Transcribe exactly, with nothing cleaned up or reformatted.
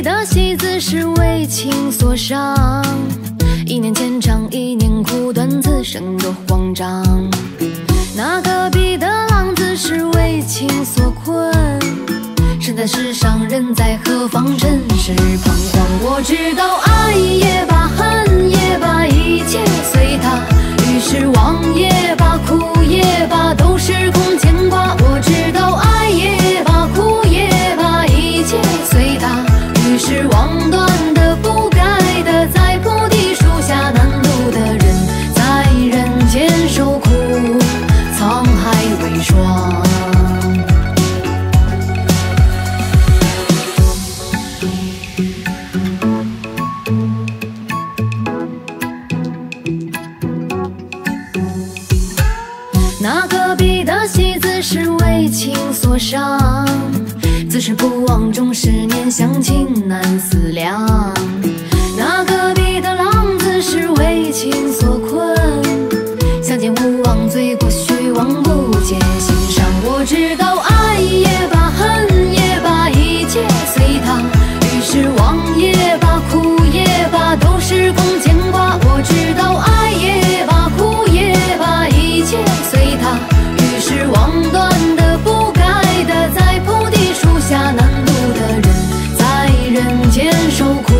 的戏子是为情所伤，一年牵肠，一年苦短，此生多慌张。那隔壁的浪子是为情所困，身在世上，人在何方？尘世彷徨。我知道爱也罢，恨也罢，一切随他。于是忘也罢，哭也罢，都是空牵挂。我知道爱也罢，哭也罢，一切随他。于是忘断的，不该的，在菩提树下难渡的人，在人间受苦，沧海为霜。那隔壁的戏子是为情所伤，自是不忘终十年，相亲难思量。那隔壁的浪子是为情所困，相见无望，醉过虚妄，不解心伤。我知道爱也罢，恨也罢，一切随他。于是忘也罢，哭也罢，都是空牵挂。我知道爱也罢，哭也罢，一切随他。于是忘断的，不该的，在菩提树下难渡的人，在人间受苦。